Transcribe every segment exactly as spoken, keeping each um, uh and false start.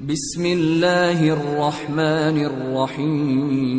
بسم اللہ الرحمن الرحیم۔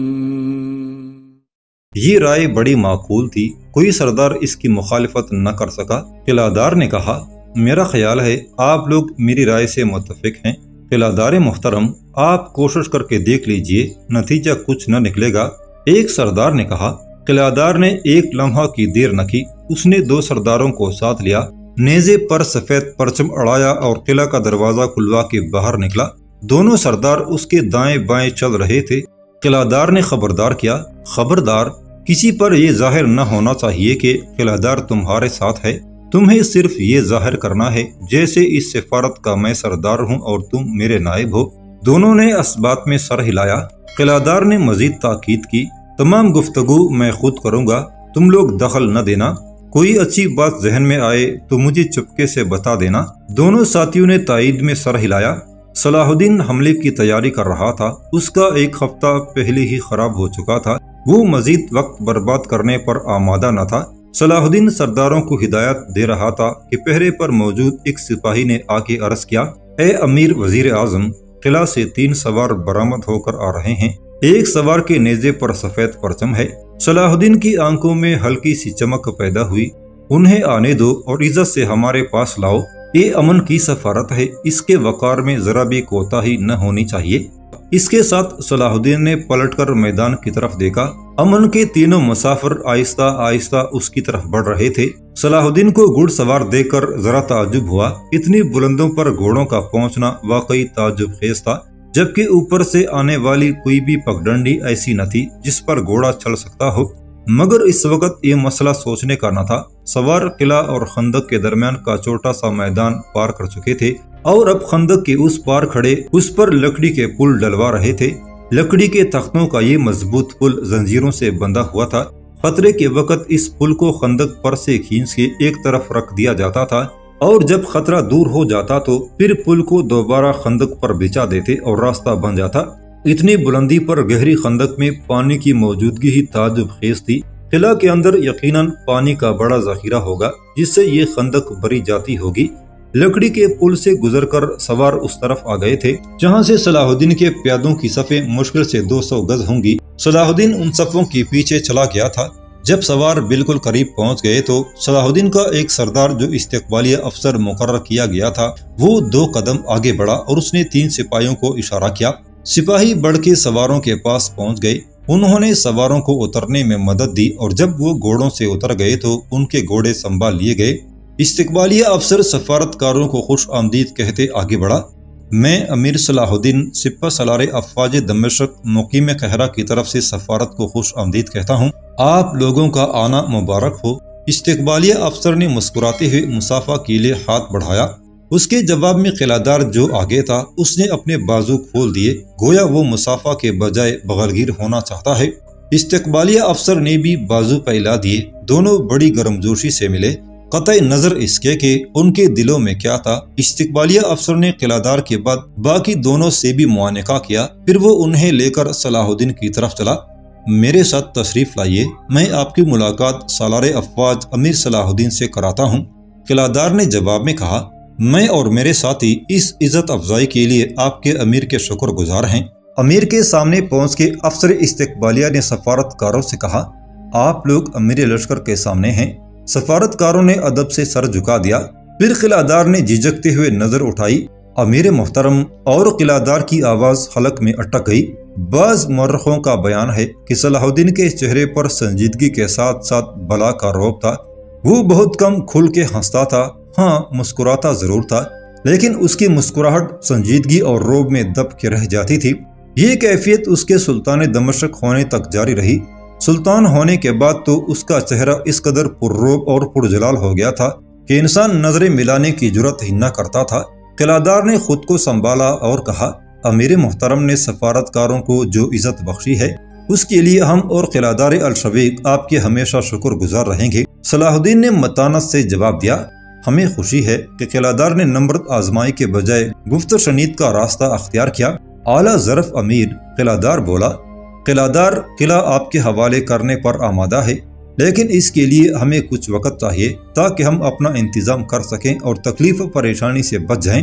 یہ رائے بڑی معقول تھی، کوئی سردار اس کی مخالفت نہ کر سکا۔ قلعہ دار نے کہا، میرا خیال ہے آپ لوگ میری رائے سے متفق ہیں۔ قلعہ دار محترم، آپ کوشش کر کے دیکھ لیجئے، نتیجہ کچھ نہ نکلے گا۔ ایک سردار نے کہا۔ قلعہ دار نے ایک لمحہ کی دیر نہ کی، اس نے دو سرداروں کو ساتھ لیا، نیزے پر سفید پرچم اڑایا اور قلعہ کا دروازہ کھلوا کے باہر نکلا۔ دونوں سردار اس کے دائیں بائیں چل رہے تھے۔ قلعہ دار نے خبردار کیا، خبردار، کسی پر یہ ظاہر نہ ہونا چاہیے کہ قلعہ دار تمہارے ساتھ ہے۔ تمہیں صرف یہ ظاہر کرنا ہے جیسے اس سفارت کا میں سردار ہوں اور تم میرے نائب ہو۔ دونوں نے اس بات میں سر ہلایا۔ قلعہ دار نے مزید تاکید کی، تمام گفتگو میں خود کروں گا، تم لوگ دخل نہ دینا۔ کوئی اچھی بات ذہن میں آئے تو مجھے چپکے سے بتا دینا۔ دونوں ساتھیوں نے تائید میں سر ہلایا۔ صلاح الدین حملے کی تیاری کر رہا تھا، اس کا ایک ہفتہ پہلے ہی خراب ہو چکا تھا، وہ مزید وقت برباد کرنے پر آمادہ نہ تھا۔ صلاح الدین سرداروں کو ہدایت دے رہا تھا کہ پہرے پر موجود ایک سپاہی نے آ کے عرض کیا، اے امیر وزیر اعظم، قلعہ سے تین سوار برآمد ہو کر آ رہے ہیں، ایک سوار کے نیزے پر سفید پرچم ہے۔ صلاح الدین کی آنکھوں میں ہلکی سی چمک پیدا ہوئی، انہیں آنے دو اور عزت سے ہمارے پاس لاؤ، یہ امن کی سفارت ہے، اس کے وقار میں ذرا بھی کوتاہی نہ ہونی چاہیے۔ اس کے ساتھ صلاح الدین نے پلٹ کر میدان کی طرف دیکھا، امن کے تینوں مسافر آہستہ آہستہ اس کی طرف بڑھ رہے تھے۔ صلاح الدین کو گھڑ سوار دیکھ کر ذرا تعجب ہوا، اتنی بلندوں پر گھوڑوں کا پہنچنا واقعی تعجب خیز تھا، جبکہ اوپر سے آنے والی کوئی بھی پگڈنڈی ایسی نہ تھی جس پر گھوڑا چل سکتا ہو۔ مگر اس وقت یہ مسئلہ سوچنے کا نہ تھا، سوار قلعہ اور خندق کے درمیان کا چھوٹا سا میدان پار کر چکے تھے اور اب خندق کے اس پار کھڑے اس پر لکڑی کے پل ڈلوا رہے تھے۔ لکڑی کے تختوں کا یہ مضبوط پل زنجیروں سے بندھا ہوا تھا، خطرے کے وقت اس پل کو خندق پر سے کھینچ کے ایک طرف رکھ دیا جاتا تھا اور جب خطرہ دور ہو جاتا تو پھر پل کو دوبارہ خندق پر بچھا دیتے اور راستہ بن جاتا۔ اتنی بلندی پر گہری خندق میں پانی کی موجودگی ہی تعجب خیز تھی۔ قلعہ کے اندر یقیناً پانی کا بڑا ذخیرہ ہوگا جس سے یہ خندق بھری جاتی ہوگی۔ لکڑی کے پل سے گزر کر سوار اس طرف آ گئے تھے جہاں سے صلاح الدین کے پیادوں کی صفیں مشکل سے دو سو گز ہوں گی۔ صلاح الدین ان صفوں کے پیچھے چلا گیا تھا۔ جب سوار بالکل قریب پہنچ گئے تو صلاح الدین کا ایک سردار جو استقبالیہ افسر مقرر کیا گیا تھا وہ دو قدم آگے بڑھا اور اس نے تین سپاہیوں کو اشارہ کیا۔ سپاہی بڑھ کے سواروں کے پاس پہنچ گئے، انہوں نے سواروں کو اترنے میں مدد دی اور جب وہ گھوڑوں سے اتر گئے تو ان کے گھوڑے سنبھال لیے گئے۔ استقبالیہ افسر سفارتکاروں کو خوش آمدید کہتے آگے بڑھا، میں امیر صلاح الدین سپہ سالار افواج دمشق مقیم قہرہ کی طرف سے سفارت کو خوش آمدید کہتا ہوں، آپ لوگوں کا آنا مبارک ہو۔ استقبالیہ افسر نے مسکراتے ہوئے مصافحہ کے لیے ہاتھ بڑھایا۔ اس کے جواب میں قلعہ دار جو آگے تھا اس نے اپنے بازو کھول دیے، گویا وہ مصافحہ کے بجائے بغلگیر ہونا چاہتا ہے۔ استقبالیہ افسر نے بھی بازو پھیلا دیے، دونوں بڑی گرمجوشی سے ملے، قطع نظر اس کے کہ ان کے دلوں میں کیا تھا۔ استقبالیہ افسر نے قلعہ دار کے بعد باقی دونوں سے بھی معانقہ کیا، پھر وہ انہیں لے کر صلاح الدین کی طرف چلا۔ میرے ساتھ تشریف لائیے، میں آپ کی ملاقات سالار افواج امیر صلاح الدین سے کراتا ہوں۔ قلعہ دار نے جواب میں کہا، میں اور میرے ساتھی اس عزت افزائی کے لیے آپ کے امیر کے شکر گزار ہیں۔ امیر کے سامنے پہنچ کے افسر استقبالیہ نے سفارتکاروں سے کہا، آپ لوگ امیر لشکر کے سامنے ہیں۔ سفارتکاروں نے ادب سے سر جھکا دیا، پھر قلعہ دار نے جھجکتے ہوئے نظر اٹھائی، امیر محترم، اور قلعہ دار کی آواز حلق میں اٹک گئی۔ بعض مورخوں کا بیان ہے کہ صلاح الدین کے چہرے پر سنجیدگی کے ساتھ ساتھ بلا کا رعب تھا، وہ بہت کم کھل کے ہنستا تھا، ہاں مسکراتا ضرور تھا لیکن اس کی مسکراہٹ سنجیدگی اور رعب میں دب کے رہ جاتی تھی۔ یہ کیفیت اس کے سلطان دمشق ہونے تک جاری رہی۔ سلطان ہونے کے بعد تو اس کا چہرہ اس قدر پر رعب اور پرجلال ہو گیا تھا کہ انسان نظریں ملانے کی جرت ہی نہ کرتا تھا۔ قلعہ دار نے خود کو سنبھالا اور کہا، امیر محترم نے سفارتکاروں کو جو عزت بخشی ہے اس کے لیے ہم اور قلعہ دار الشویق آپ کے ہمیشہ شکر گزار رہیں گے۔ صلاح الدین نے متانت سے جواب دیا، ہمیں خوشی ہے کہ قلعہ دار نے نمرت آزمائی کے بجائے گفت و شنید کا راستہ اختیار کیا۔ اعلیٰ ظرف امیر، قلعہ دار بولا، قلعہ دار قلعہ آپ کے حوالے کرنے پر آمادہ ہے، لیکن اس کے لیے ہمیں کچھ وقت چاہیے تاکہ ہم اپنا انتظام کر سکیں اور تکلیف و پریشانی سے بچ جائیں۔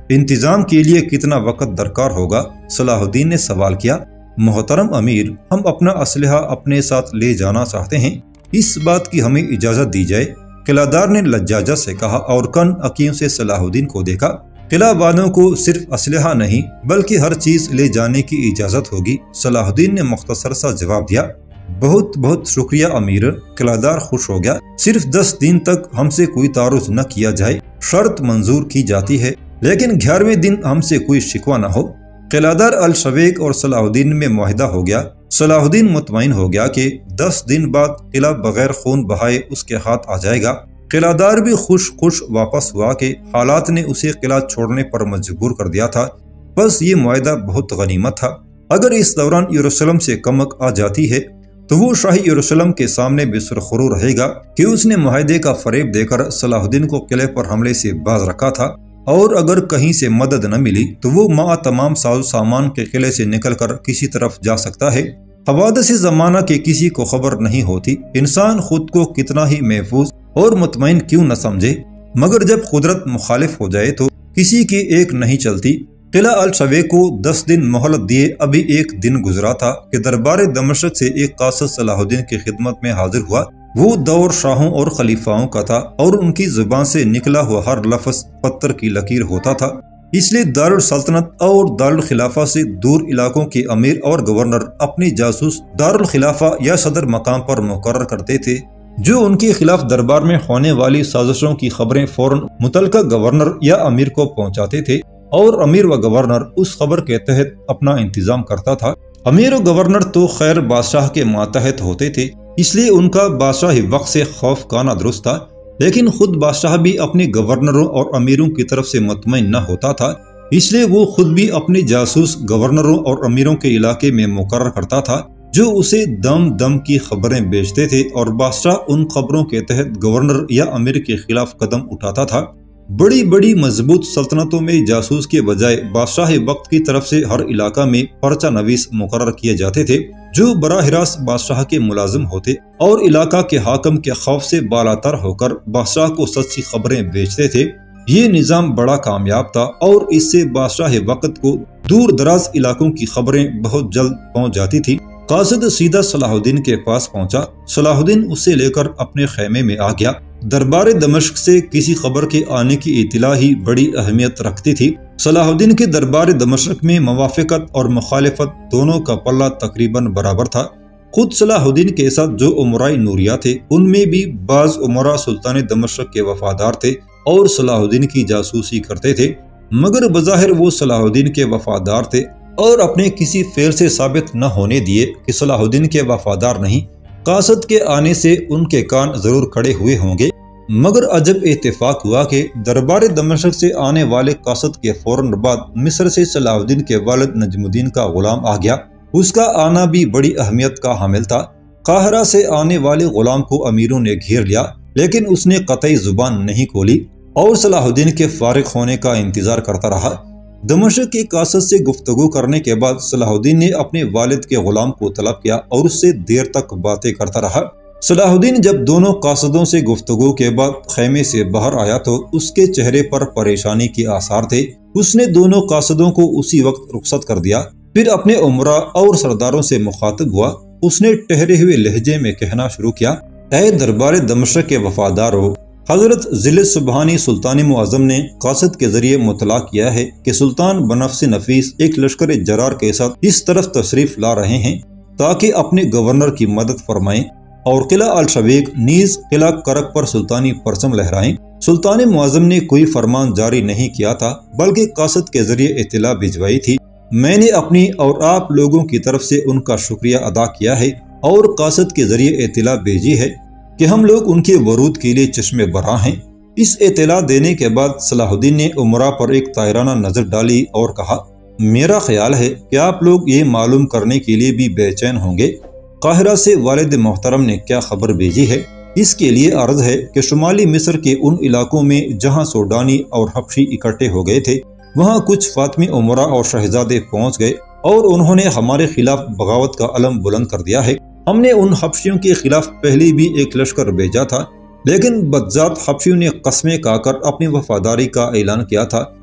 انتظام کے لیے کتنا وقت درکار ہوگا؟ صلاح الدین نے سوال کیا۔ محترم امیر، ہم اپنا اسلحہ اپنے ساتھ لے جانا چاہتے ہیں، اس بات کی ہمیں اجازت دی جائے۔ قلعہ دار نے لجاجت سے کہا اور کن عقیم سے صلاح الدین کو دیکھا۔ قلعہ والوں کو صرف اسلحہ نہیں بلکہ ہر چیز لے جانے کی اجازت ہوگی۔ صلاح الدین نے مختصر سا جواب دیا۔ بہت بہت شکریہ امیر۔ قلعہ دار خوش ہو گیا۔ صرف دس دن تک ہم سے کوئی تعارض نہ کیا جائے، شرط منظور کی جاتی ہے، لیکن گیارہویں دن ہم سے کوئی شکوہ نہ ہو۔ قلعہ دار الشویق اور صلاح الدین میں معاہدہ ہو گیا۔ صلاح الدین مطمئن ہو گیا کہ دس دن بعد قلعہ بغیر خون بہائے اس کے ہاتھ آ جائے گا۔ قلعہ دار بھی خوش خوش واپس ہوا کہ حالات نے اسے قلعہ چھوڑنے پر مجبور کر دیا تھا، بس یہ معاہدہ بہت غنیمت تھا۔ اگر اس دوران یروشلم سے کمک آ جاتی ہے تو وہ شاہی یروشلم کے سامنے بے سرخرو رہے گا کہ اس نے معاہدے کا فریب دے کر صلاح الدین کو قلعے پر حملے سے باز رکھا تھا، اور اگر کہیں سے مدد نہ ملی تو وہ مع تمام ساز و سامان کے قلعے سے نکل کر کسی طرف جا سکتا ہے۔ حوادث زمانہ کے کسی کو خبر نہیں ہوتی، انسان خود کو کتنا ہی محفوظ اور مطمئن کیوں نہ سمجھے، مگر جب قدرت مخالف ہو جائے تو کسی کی ایک نہیں چلتی۔ قلعہ الشویق کو دس دن مہلت دیے ابھی ایک دن گزرا تھا کہ دربار دمشق سے ایک قاصد صلاح الدین کی خدمت میں حاضر ہوا۔ وہ دور شاہوں اور خلیفاؤں کا تھا اور ان کی زبان سے نکلا ہوا ہر لفظ پتھر کی لکیر ہوتا تھا، اس لیے دارالسلطنت اور دارالخلافہ سے دور علاقوں کے امیر اور گورنر اپنے جاسوس دارالخلافہ یا صدر مقام پر مقرر کرتے تھے، جو ان کے خلاف دربار میں ہونے والی سازشوں کی خبریں فوراً متعلقہ گورنر یا امیر کو پہنچاتے تھے، اور امیر و گورنر اس خبر کے تحت اپنا انتظام کرتا تھا۔ امیر و گورنر تو خیر بادشاہ کے ماتحت ہوتے تھے، اس لیے ان کا بادشاہی وقت سے خوف کانا درست تھا، لیکن خود بادشاہ بھی اپنے گورنروں اور امیروں کی طرف سے مطمئن نہ ہوتا تھا، اس لیے وہ خود بھی اپنے جاسوس گورنروں اور امیروں کے علاقے میں مقرر کرتا تھا، جو اسے دم دم کی خبریں بیچتے تھے، اور بادشاہ ان خبروں کے تحت گورنر یا امیر کے خلاف قدم اٹھاتا تھا۔ بڑی بڑی مضبوط سلطنتوں میں جاسوس کے بجائے بادشاہ وقت کی طرف سے ہر علاقہ میں پرچہ نویس مقرر کیے جاتے تھے، جو براہ راست بادشاہ کے ملازم ہوتے اور علاقہ کے حاکم کے خوف سے بالاتر ہو کر بادشاہ کو سچی خبریں بیچتے تھے۔ یہ نظام بڑا کامیاب تھا اور اس سے بادشاہ وقت کو دور دراز علاقوں کی خبریں بہت جلد پہنچ جاتی تھی۔ قاصد سیدھا صلاح الدین کے پاس پہنچا۔ صلاح الدین اسے لے کر اپنے خیمے میں آ گیا۔ دربار دمشق سے کسی خبر کے آنے کی اطلاع ہی بڑی اہمیت رکھتی تھی۔ صلاح الدین کے دربار دمشق میں موافقت اور مخالفت دونوں کا پلہ تقریباً برابر تھا۔ خود صلاح الدین کے ساتھ جو امراء نوریہ تھے، ان میں بھی بعض امراء سلطان دمشق کے وفادار تھے اور صلاح الدین کی جاسوسی کرتے تھے، مگر بظاہر وہ صلاح الدین کے وفادار تھے اور اپنے کسی فعل سے ثابت نہ ہونے دیے کہ صلاح الدین کے وفادار نہیں۔ قاصد کے آنے سے ان کے کان ضرور کھڑے ہوئے ہوں گے، مگر عجب اتفاق ہوا کہ دربار دمشق سے آنے والے قاصد کے فوراً بعد مصر سے صلاح الدین کے والد نجم الدین کا غلام آ گیا۔ اس کا آنا بھی بڑی اہمیت کا حامل تھا۔ قاہرہ سے آنے والے غلام کو امیروں نے گھیر لیا، لیکن اس نے قطعی زبان نہیں کھولی اور صلاح الدین کے فارغ ہونے کا انتظار کرتا رہا۔ دمشق کے قاصد سے گفتگو کرنے کے بعد صلاح الدین نے اپنے والد کے غلام کو طلب کیا اور اس سے دیر تک باتیں کرتا رہا۔ صلاح الدین جب دونوں قاصدوں سے گفتگو کے بعد خیمے سے باہر آیا تو اس کے چہرے پر پریشانی کے آثار تھے۔ اس نے دونوں قاصدوں کو اسی وقت رخصت کر دیا، پھر اپنے امراء اور سرداروں سے مخاطب ہوا۔ اس نے ٹھہرے ہوئے لہجے میں کہنا شروع کیا، اے دربار دمشق کے وفادارو، حضرت ذل سبحانی سلطان معظم نے قاصد کے ذریعے مطلع کیا ہے کہ سلطان بنفس نفیس ایک لشکر جرار کے ساتھ اس طرف تشریف لا رہے ہیں تاکہ اپنے گورنر کی مدد فرمائیں اور قلعہ الشویق نیز قلعہ کرک پر سلطانی پرچم لہرائیں۔ سلطان معظم نے کوئی فرمان جاری نہیں کیا تھا، بلکہ قاصد کے ذریعے اطلاع بھجوائی تھی۔ میں نے اپنی اور آپ لوگوں کی طرف سے ان کا شکریہ ادا کیا ہے اور قاصد کے ذریعے اطلاع بھیجی ہے کہ ہم لوگ ان کے ورود کے لیے چشمے براں ہیں۔ اس اطلاع دینے کے بعد صلاح الدین نے امراء پر ایک طائرانہ نظر ڈالی اور کہا، میرا خیال ہے کہ آپ لوگ یہ معلوم کرنے کے لیے بھی بے چین ہوں گے قاہرہ سے والد محترم نے کیا خبر بھیجی ہے۔ اس کے لیے عرض ہے کہ شمالی مصر کے ان علاقوں میں جہاں سوڈانی اور حبشی اکٹھے ہو گئے تھے، وہاں کچھ فاطمی امراء اور شہزادے پہنچ گئے اور انہوں نے ہمارے خلاف بغاوت کا علم بلند کر دیا ہے۔ ہم نے ان حبشیوں کے خلاف پہلے بھی ایک لشکر بھیجا تھا، لیکن بدذات حبشیوں نے قسمیں کھا کر اپنی وفاداری کا اعلان کیا تھا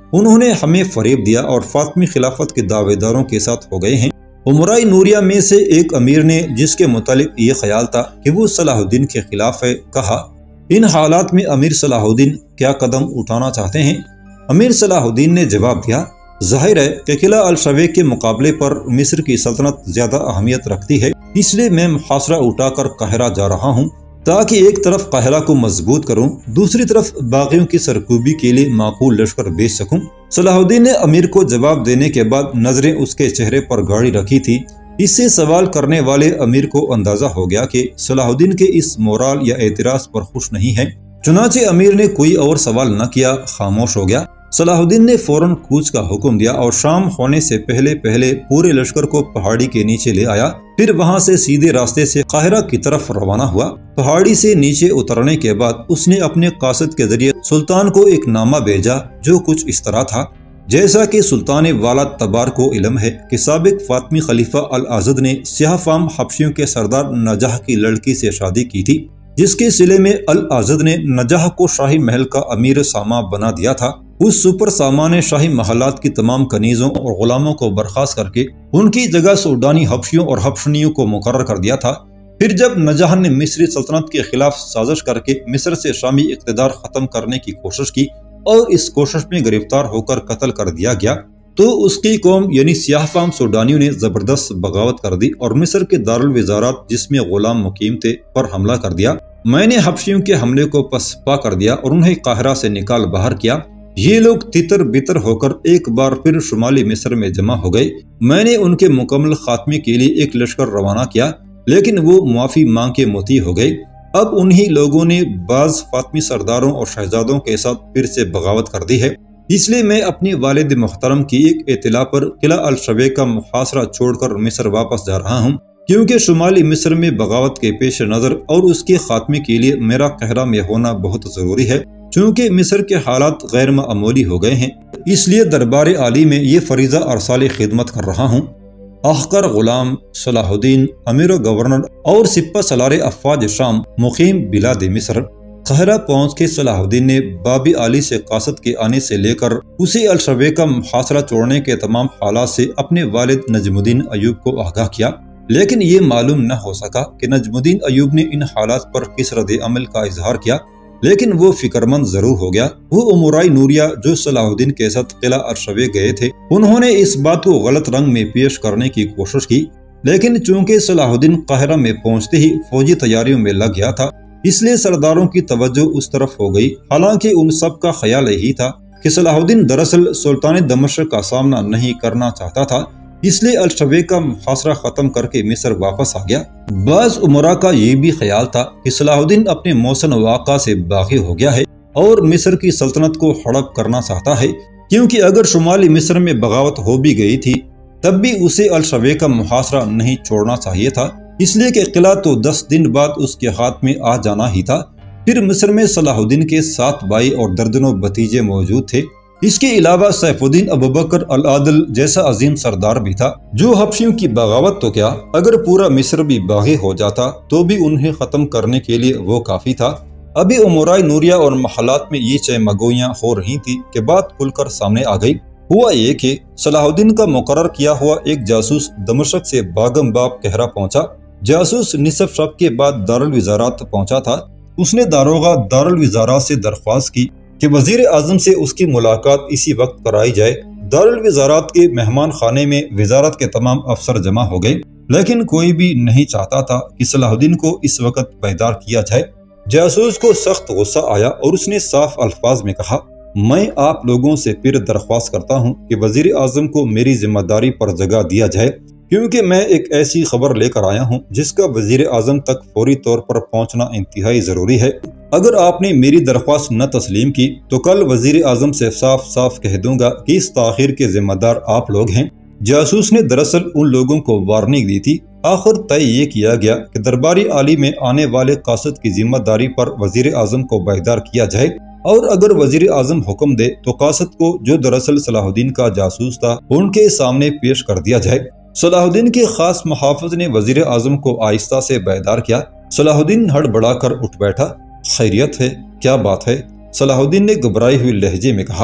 انہوں نے ہمیں فریب دیا اور فاطمی خلافت کے دعوے داروں کے ساتھ ہو گئے ہیں۔ امراء نوریہ میں سے ایک امیر نے، جس کے متعلق یہ خیال تھا کہ وہ صلاح الدین کے خلاف ہے، کہا ان حالات میں امیر صلاح الدین کیا قدم اٹھانا چاہتے ہیں؟ امیر صلاح الدین نے جواب دیا، ظاہر ہے کہ قلعہ الشویق کے مقابلے پر مصر کی سلطنت زیادہ اہمیت رکھتی ہے، اس لیے میں محاصرہ اٹھا کر قاہرہ جا رہا ہوں تاکہ ایک طرف قاہرہ کو مضبوط کروں، دوسری طرف باغیوں کی سرکوبی کے لیے معقول لشکر بھیج سکوں۔ صلاح الدین نے امیر کو جواب دینے کے بعد نظریں اس کے چہرے پر گاڑی رکھی تھی۔ اس سے سوال کرنے والے امیر کو اندازہ ہو گیا کہ صلاح الدین کے اس مورال یا اعتراض پر خوش نہیں ہے، چنانچہ امیر نے کوئی اور سوال نہ کیا، خاموش ہو گیا۔ صلاح الدین نے فوراً کوچ کا حکم دیا اور شام ہونے سے پہلے پہلے پورے لشکر کو پہاڑی کے نیچے لے آیا، پھر وہاں سے سیدھے راستے سے قاہرہ کی طرف روانہ ہوا۔ پہاڑی سے نیچے اترنے کے بعد اس نے اپنے قاصد کے ذریعے سلطان کو ایک نامہ بھیجا جو کچھ اس طرح تھا، جیسا کہ سلطان والد تبار کو علم ہے کہ سابق فاطمی خلیفہ الازد نے سیاہ فام حبشیوں کے سردار نجاح کی لڑکی سے شادی کی تھی، جس کے صلے میں الازد نے نجاح کو شاہی محل کا امیر ساما بنا دیا تھا۔ اس سپر ساما نے شاہی محلات کی تمام کنیزوں اور غلاموں کو برخاست کر کے ان کی جگہ سوڈانی حبشیوں اور حبشنیوں کو مقرر کر دیا تھا۔ پھر جب نجاح نے مصری سلطنت کے خلاف سازش کر کے مصر سے شامی اقتدار ختم کرنے کی کوشش کی اور اس کوشش میں گرفتار ہو کر قتل کر دیا گیا، تو اس کی قوم یعنی سیاہ فام سوڈانیوں نے زبردست بغاوت کر دی اور مصر کے دارالوزارات جس میں غلام مقیم تھے پر حملہ کر دیا۔ میں نے حبشیوں کے حملے کو پسپا کر دیا اور انہیں قاہرہ سے نکال باہر کیا۔ یہ لوگ تتر بتر ہو کر ایک بار پھر شمالی مصر میں جمع ہو گئے۔ میں نے ان کے مکمل خاتمے کے لیے ایک لشکر روانہ کیا، لیکن وہ معافی مانگ کے موتی ہو گئے۔ اب انہی لوگوں نے بعض فاطمی سرداروں اور شہزادوں کے ساتھ پھر سے بغاوت کر دی ہے، اس لیے میں اپنے والد محترم کی ایک اطلاع پر قلعہ الشویق کا محاصرہ چھوڑ کر مصر واپس جا رہا ہوں، کیونکہ شمالی مصر میں بغاوت کے پیش نظر اور اس کے خاتمے کے لیے میرا قاہرہ میں ہونا بہت ضروری ہے، چونکہ مصر کے حالات غیر معمولی ہو گئے ہیں۔ اس لیے دربار عالی میں یہ فریضہ ارسال خدمت کر رہا ہوں۔ احقر غلام صلاح الدین امیر و گورنر اور سپہ سالار افواج شام مقیم بلاد مصر۔ قاہرہ پہنچ کے صلاح الدین نے باب عالی سے قاصد کے آنے سے لے کر اسے الشویق کا محاصرہ چھوڑنے کے تمام حالات سے اپنے والد نجم الدین ایوب کو آگاہ کیا، لیکن یہ معلوم نہ ہو سکا کہ نجم الدین ایوب نے ان حالات پر کس رد عمل کا اظہار کیا، لیکن وہ فکر مند ضرور ہو گیا۔ وہ امراء نوریہ جو صلاح الدین کے ساتھ قلعہ الشویق گئے تھے، انہوں نے اس بات کو غلط رنگ میں پیش کرنے کی کوشش کی، لیکن چونکہ صلاح الدین قاہرہ میں پہنچتے ہی فوجی تیاریوں میں لگ گیا تھا، اس لیے سرداروں کی توجہ اس طرف ہو گئی۔ حالانکہ ان سب کا خیال یہی تھا کہ صلاح الدین دراصل سلطان دمشق کا سامنا نہیں کرنا چاہتا تھا، اس لیے الشویق کا محاصرہ ختم کر کے مصر واپس آ گیا۔ بعض عمرا کا یہ بھی خیال تھا کہ صلاح الدین اپنے محسن واقعہ سے باغی ہو گیا ہے اور مصر کی سلطنت کو ہڑپ کرنا چاہتا ہے، کیونکہ اگر شمالی مصر میں بغاوت ہو بھی گئی تھی تب بھی اسے الشویق کا محاصرہ نہیں چھوڑنا چاہیے تھا، اس لیے کہ قلعہ تو دس دن بعد اس کے ہاتھ میں آ جانا ہی تھا۔ پھر مصر میں صلاح الدین کے سات بھائی اور درجنوں بھتیجے موجود تھے۔ اس کے علاوہ سیف الدین ابوبکر العادل جیسا عظیم سردار بھی تھا، جو حبشیوں کی بغاوت تو کیا، اگر پورا مصر بھی باغی ہو جاتا تو بھی انہیں ختم کرنے کے لیے وہ کافی تھا۔ ابھی امراء نوریہ اور محلات میں یہ چہمگوئیاں ہو رہی تھی کہ بات کھل کر سامنے آ گئی۔ ہوا یہ کہ صلاح الدین کا مقرر کیا ہوا ایک جاسوس دمشق سے باغم باب قاہرہ پہنچا۔ جاسوس نصف شب کے بعد دارالوزارات پہنچا تھا۔ اس نے داروغہ دارالوزارات سے درخواست کی کہ وزیر اعظم سے اس کی ملاقات اسی وقت کرائی جائے۔ دارالوزارات کے مہمان خانے میں وزارت کے تمام افسر جمع ہو گئے، لیکن کوئی بھی نہیں چاہتا تھا کہ صلاح الدین کو اس وقت بیدار کیا جائے۔ جاسوس کو سخت غصہ آیا اور اس نے صاف الفاظ میں کہا، میں آپ لوگوں سے پھر درخواست کرتا ہوں کہ وزیر اعظم کو میری ذمہ داری پر جگہ دیا جائے، کیونکہ میں ایک ایسی خبر لے کر آیا ہوں جس کا وزیر اعظم تک فوری طور پر پہنچنا انتہائی ضروری ہے۔ اگر آپ نے میری درخواست نہ تسلیم کی تو کل وزیر اعظم سے صاف صاف کہہ دوں گا کہ اس تاخیر کے ذمہ دار آپ لوگ ہیں۔ جاسوس نے دراصل ان لوگوں کو وارننگ دی تھی۔ آخر طے یہ کیا گیا کہ درباری عالی میں آنے والے قاصد کی ذمہ داری پر وزیر اعظم کو بیدار کیا جائے، اور اگر وزیر اعظم حکم دے تو قاصد کو، جو دراصل صلاح الدین کا جاسوس تھا، ان کے سامنے پیش کر دیا جائے۔ صلاح الدین کے خاص محافظ نے وزیر اعظم کو آہستہ سے بیدار کیا۔ صلاح الدین ہڑبڑا کر اٹھ بیٹھا۔ خیریت ہے؟ کیا بات ہے؟ صلاح الدین نے گھبرائے ہوئے لہجے میں کہا۔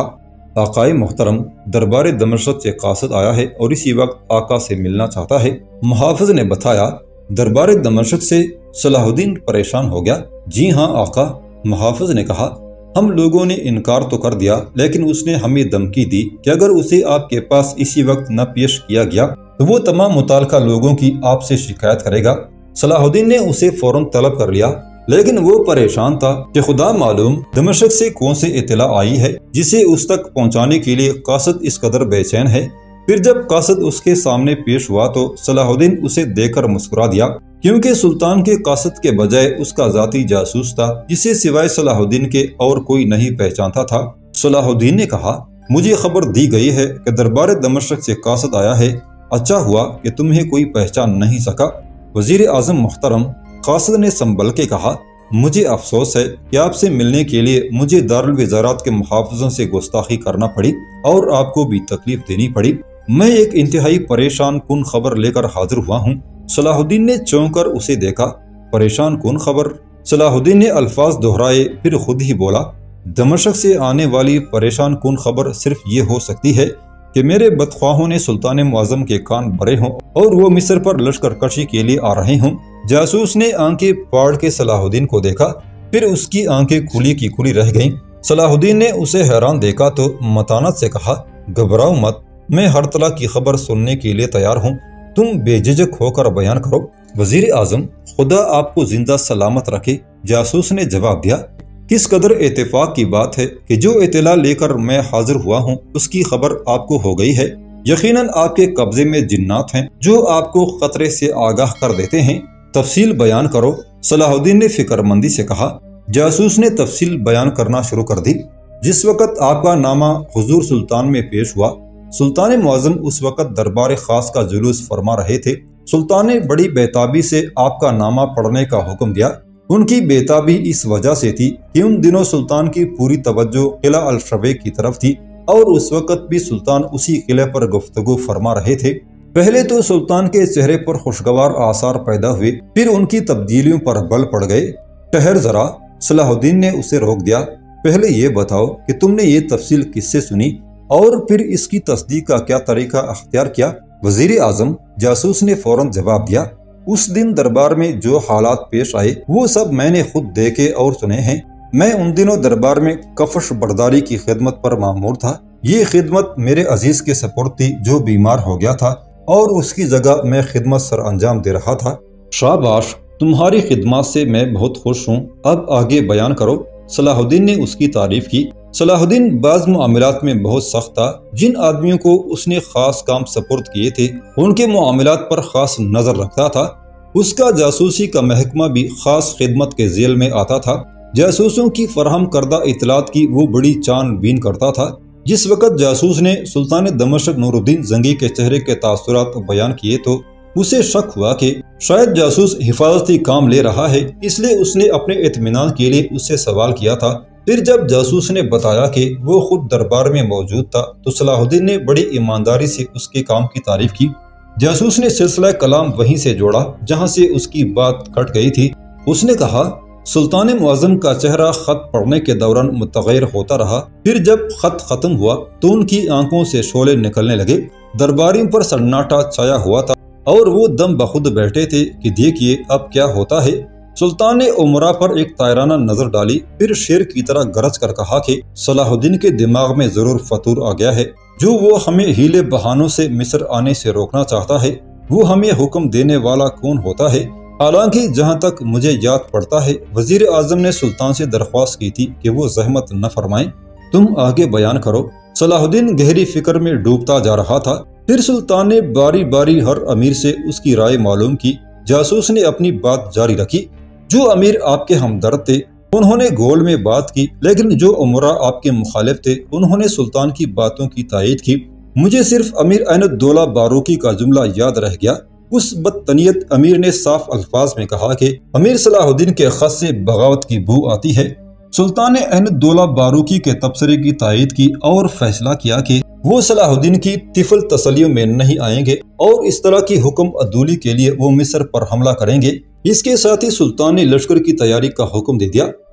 آقائے محترم دربار دمشق سے قاصد آیا ہے اور اسی وقت آقا سے ملنا چاہتا ہے۔ محافظ نے بتایا دربار دمشق سے صلاح الدین پریشان ہو گیا۔ جی ہاں آقا، محافظ نے کہا، ہم لوگوں نے انکار تو کر دیا لیکن اس نے ہمیں دھمکی دی کہ اگر اسے آپ کے پاس اسی وقت نہ پیش کیا گیا تو وہ تمام متعلقہ لوگوں کی آپ سے شکایت کرے گا۔ صلاح الدین نے اسے فوراً طلب کر لیا، لیکن وہ پریشان تھا کہ خدا معلوم دمشق سے کون سی اطلاع آئی ہے جسے اس تک پہنچانے کے لیے قاصد اس قدر بے چین ہے۔ پھر جب قاصد اس کے سامنے پیش ہوا تو صلاح الدین اسے دیکھ کر مسکرا دیا، کیونکہ سلطان کے قاصد کے بجائے اس کا ذاتی جاسوس تھا جسے سوائے صلاح الدین کے اور کوئی نہیں پہچانتا تھا۔ صلاح الدین نے کہا، مجھے خبر دی گئی ہے کہ دربار دمشق سے قاصد آیا ہے، اچھا ہوا کہ تمہیں کوئی پہچان نہیں سکا۔ وزیر اعظم محترم، قاصد نے سنبھل کے کہا، مجھے افسوس ہے کہ آپ سے ملنے کے لیے مجھے دارالوزارات کے محافظوں سے گستاخی کرنا پڑی اور آپ کو بھی تکلیف دینی پڑی۔ میں ایک انتہائی پریشان کن خبر لے کر حاضر ہوا ہوں۔ صلاح الدین نے چونک کر اسے دیکھا۔ پریشان کن خبر؟ صلاح الدین نے الفاظ دہرائے، پھر خود ہی بولا، دمشق سے آنے والی پریشان کن خبر صرف یہ ہو سکتی ہے کہ میرے بدخواہوں نے سلطان معظم کے کان بھرے ہوں اور وہ مصر پر لشکر کشی کے لیے آ رہے ہوں۔ جاسوس نے آنکھیں پھاڑ کے صلاح الدین کو دیکھا، پھر اس کی آنکھیں کھلی کی کھلی رہ گئیں۔ صلاح الدین نے اسے حیران دیکھا تو متانت سے کہا، گھبراؤ مت، میں ہر طرح کی خبر سننے کے لیے تیار ہوں، تم بے جھجک ہو کر بیان کرو۔ وزیر اعظم، خدا آپ کو زندہ سلامت رکھے، جاسوس نے جواب دیا۔ کس قدر اتفاق کی بات ہے کہ جو اطلاع لے کر میں حاضر ہوا ہوں اس کی خبر آپ کو ہو گئی ہے۔ یقیناً آپ کے قبضے میں جنات ہیں جو آپ کو خطرے سے آگاہ کر دیتے ہیں۔ تفصیل بیان کرو، صلاح الدین نے فکر مندی سے کہا۔ جاسوس نے تفصیل بیان کرنا شروع کر دی۔ جس وقت آپ کا نامہ حضور سلطان میں پیش ہوا، سلطان معظم اس وقت دربار خاص کا جلوس فرما رہے تھے۔ سلطان نے بڑی بےتابی سے آپ کا نامہ پڑھنے کا حکم دیا۔ ان کی بےتابی اس وجہ سے تھی کہ ان دنوں سلطان کی پوری توجہ قلعہ الشبیک کی طرف تھی اور اس وقت بھی سلطان اسی قلعے پر گفتگو فرما رہے تھے۔ پہلے تو سلطان کے چہرے پر خوشگوار آثار پیدا ہوئے، پھر ان کی تبدیلیوں پر بل پڑ گئے۔ ٹھہر ذرا، صلاح الدین نے اسے روک دیا، پہلے یہ بتاؤ کہ تم نے یہ تفصیل کس سے سنی اور پھر اس کی تصدیق کا کیا طریقہ اختیار کیا؟ وزیر اعظم، جاسوس نے فوراً جواب دیا، اس دن دربار میں جو حالات پیش آئے وہ سب میں نے خود دیکھے اور سنے ہیں۔ میں ان دنوں دربار میں کفش برداری کی خدمت پر مامور تھا۔ یہ خدمت میرے عزیز کے سپرد تھی جو بیمار ہو گیا تھا اور اس کی جگہ میں خدمت سر انجام دے رہا تھا۔ شاباش، تمہاری خدمات سے میں بہت خوش ہوں، اب آگے بیان کرو۔ صلاح الدین نے اس کی تعریف کی۔ صلاح الدین بعض معاملات میں بہت سخت تھا۔ جن آدمیوں کو اس نے خاص کام سپرد کیے تھے ان کے معاملات پر خاص نظر رکھتا تھا۔ اس کا جاسوسی کا محکمہ بھی خاص خدمت کے ذیل میں آتا تھا۔ جاسوسوں کی فراہم کردہ اطلاعات کی وہ بڑی چان بین کرتا تھا۔ جس وقت جاسوس نے سلطان دمشق نور الدین زنگی کے چہرے کے تاثرات بیان کیے تو اسے شک ہوا کہ شاید جاسوس حفاظتی کام لے رہا ہے، اس لیے اس نے اپنے اطمینان کے لیے اس سے سوال کیا تھا۔ پھر جب جاسوس نے بتایا کہ وہ خود دربار میں موجود تھا تو صلاح الدین نے بڑی ایمانداری سے اس کے کام کی تعریف کی۔ جاسوس نے سلسلہ کلام وہیں سے جوڑا جہاں سے اس کی بات کٹ گئی تھی۔ اس نے کہا، سلطان معظم کا چہرہ خط پڑھنے کے دوران متغیر ہوتا رہا، پھر جب خط ختم ہوا تو ان کی آنکھوں سے شعلے نکلنے لگے۔ درباریوں پر سناٹا چھایا ہوا تھا اور وہ دم بخود بیٹھے تھے کہ دیکھیے اب کیا ہوتا ہے۔ سلطان نے عمرہ پر ایک طائرانہ نظر ڈالی، پھر شیر کی طرح گرج کر کہا کہ صلاح الدین کے دماغ میں ضرور فطور آ گیا ہے جو وہ ہمیں ہیلے بہانوں سے مصر آنے سے روکنا چاہتا ہے۔ وہ ہمیں حکم دینے والا کون ہوتا ہے؟ حالانکہ جہاں تک مجھے یاد پڑتا ہے وزیر اعظم نے سلطان سے درخواست کی تھی کہ وہ زحمت نہ فرمائیں۔ تم آگے بیان کرو۔ صلاح الدین گہری فکر میں ڈوبتا جا رہا تھا۔ پھر سلطان نے باری باری ہر امیر سے اس کی رائے معلوم کی۔ جاسوس نے اپنی بات جاری رکھی۔ جو امیر آپ کے ہمدرد تھے انہوں نے گول میں بات کی، لیکن جو امراء آپ کے مخالف تھے انہوں نے سلطان کی باتوں کی تائید کی۔ مجھے صرف امیر عین الدولہ باروکی کا جملہ یاد رہ گیا۔ اس بدتنیت امیر نے صاف الفاظ میں کہا کہ امیر صلاح الدین کے خط سے بغاوت کی بو آتی ہے۔ سلطان نے عین الدولہ باروکی کے تبصرے کی تائید کی اور فیصلہ کیا کہ وہ صلاح الدین کی طفل تسلیوں میں نہیں آئیں گے اور اس طرح کی حکم عدولی کے لیے وہ مصر پر حملہ کریں گے۔ اس کے ساتھ ہی سلطان نے لشکر کی تیاری کا حکم دے دیا۔